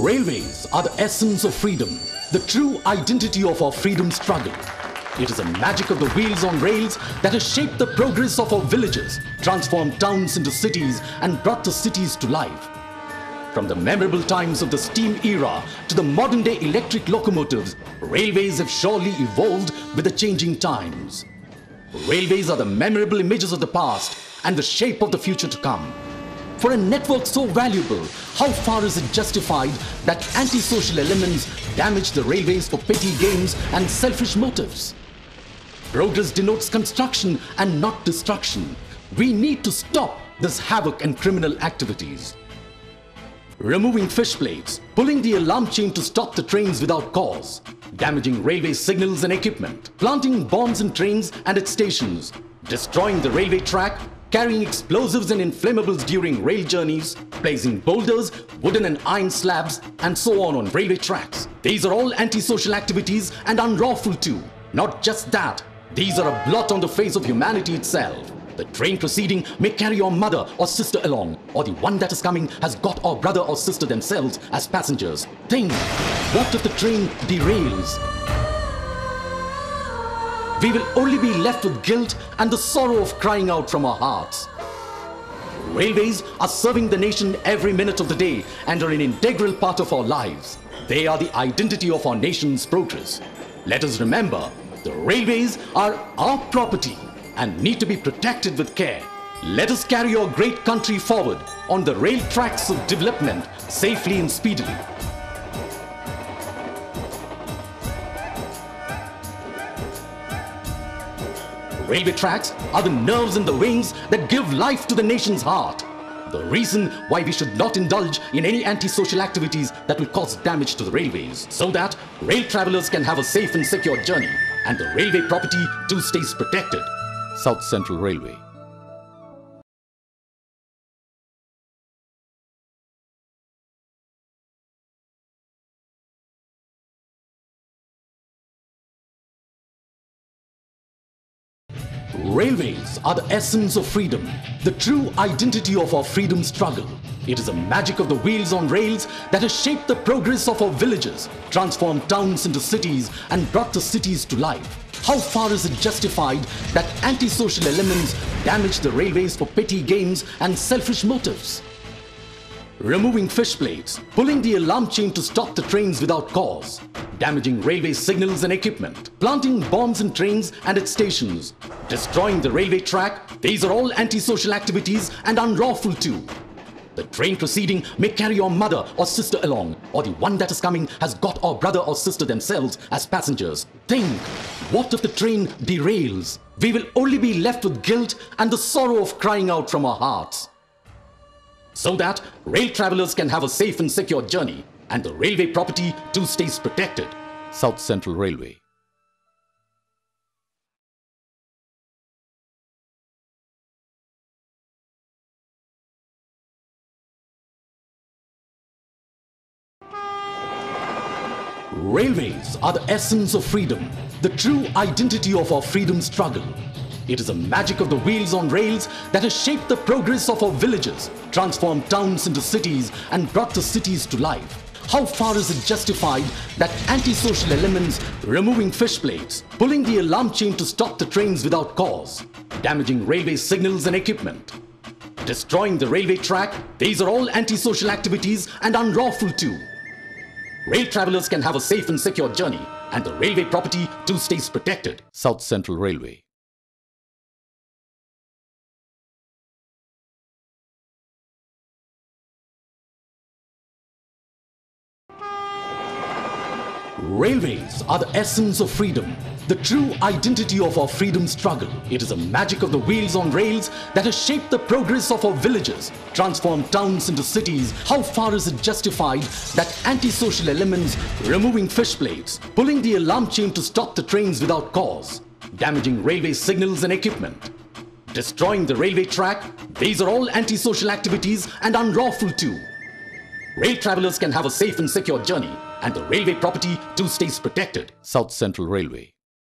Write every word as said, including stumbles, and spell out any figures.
Railways are the essence of freedom, the true identity of our freedom struggle. It is the magic of the wheels on rails that has shaped the progress of our villages, transformed towns into cities and brought the cities to life. From the memorable times of the steam era to the modern day electric locomotives, railways have surely evolved with the changing times. Railways are the memorable images of the past and the shape of the future to come. For a network so valuable, how far is it justified that antisocial elements damage the railways for petty gains and selfish motives? Progress denotes construction and not destruction. We need to stop this havoc and criminal activities. Removing fish plates, pulling the alarm chain to stop the trains without cause, damaging railway signals and equipment, planting bombs in trains and at stations, destroying the railway track, carrying explosives and inflammables during rail journeys, placing boulders, wooden and iron slabs, and so on on railway tracks. These are all antisocial activities and unlawful too. Not just that, these are a blot on the face of humanity itself. The train proceeding may carry your mother or sister along, or the one that is coming has got our brother or sister themselves as passengers. Think, what if the train derails? We will only be left with guilt and the sorrow of crying out from our hearts. Railways are serving the nation every minute of the day and are an integral part of our lives. They are the identity of our nation's progress. Let us remember, the railways are our property and need to be protected with care. Let us carry our great country forward on the rail tracks of development safely and speedily. Railway tracks are the nerves and the veins that give life to the nation's heart. The reason why we should not indulge in any antisocial activities that will cause damage to the railways, so that rail travelers can have a safe and secure journey and the railway property too stays protected. South Central Railway. Railways are the essence of freedom, the true identity of our freedom struggle. It is the magic of the wheels on rails that has shaped the progress of our villages, transformed towns into cities and brought the cities to life. How far is it justified that antisocial elements damage the railways for petty gains and selfish motives? Removing fish plates, pulling the alarm chain to stop the trains without cause, damaging railway signals and equipment, planting bombs in trains and at stations, destroying the railway track, these are all antisocial activities and unlawful too. The train proceeding may carry your mother or sister along, or the one that is coming has got our brother or sister themselves as passengers. Think, what if the train derails? We will only be left with guilt and the sorrow of crying out from our hearts. So that rail travelers can have a safe and secure journey and the railway property too stays protected. South Central Railway. Railways are the essence of freedom, the true identity of our freedom struggle. It is the magic of the wheels on rails that has shaped the progress of our villages, transformed towns into cities and brought the cities to life. How far is it justified that antisocial elements removing fish plates, pulling the alarm chain to stop the trains without cause, damaging railway signals and equipment, destroying the railway track, these are all antisocial activities and unlawful too. Rail travelers can have a safe and secure journey and the railway property too stays protected. South Central Railway. Railways are the essence of freedom, the true identity of our freedom struggle. It is the magic of the wheels on rails that has shaped the progress of our villages, transformed towns into cities. How far is it justified that antisocial elements removing fish plates, pulling the alarm chain to stop the trains without cause, damaging railway signals and equipment, destroying the railway track, these are all antisocial activities and unlawful too. Rail travelers can have a safe and secure journey and the railway property too stays protected. South Central Railway.